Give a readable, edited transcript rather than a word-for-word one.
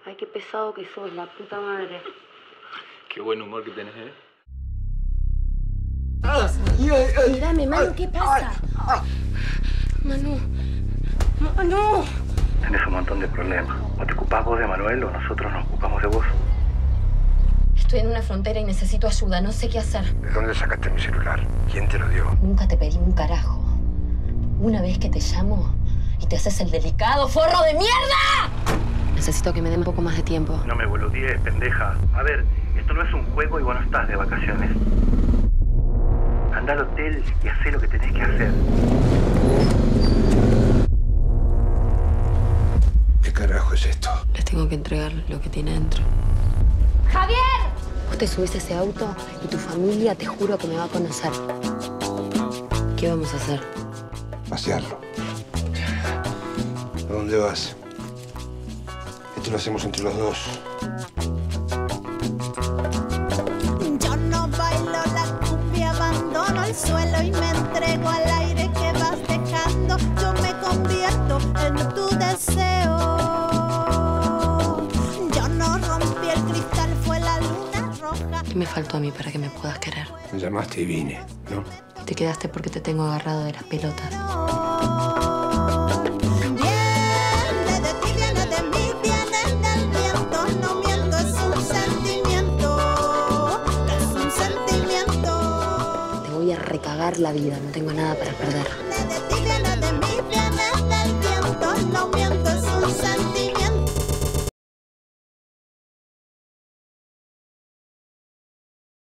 Ay, qué pesado que sos, la puta madre. Qué buen humor que tenés, ¿eh? Mírame, Manu, ¿qué pasa? Manu. Manu. Tenés un montón de problemas. O te ocupás vos de Manuel o nosotros nos ocupamos de vos. Estoy en una frontera y necesito ayuda, no sé qué hacer. ¿De dónde sacaste mi celular? ¿Quién te lo dio? Nunca te pedí un carajo. Una vez que te llamo y te haces el delicado, ¡forro de mierda! Necesito que me den un poco más de tiempo. No me boludees, pendeja. A ver, esto no es un juego y vos no estás de vacaciones. Anda al hotel y hacé lo que tenés que hacer. ¿Qué carajo es esto? Les tengo que entregar lo que tiene dentro. ¡Javier! Vos te subís a ese auto y tu familia, te juro que me va a conocer. ¿Qué vamos a hacer? Pasearlo. ¿A dónde vas? Esto lo hacemos entre los dos. Yo no bailo la cumbia, abandono el suelo y me entrego al aire que vas dejando. Yo me convierto en tu deseo. Yo no rompí el cristal, fue la luna roja. ¿Qué me faltó a mí para que me puedas querer? Me llamaste y vine, ¿no? Te quedaste porque te tengo agarrado de las pelotas. Viene de ti, viene de mí, viene del viento. No miento, es un sentimiento. Es un sentimiento. Te voy a recagar la vida, no tengo nada para perder. Viene de ti, viene de mí, viene del viento. No miento.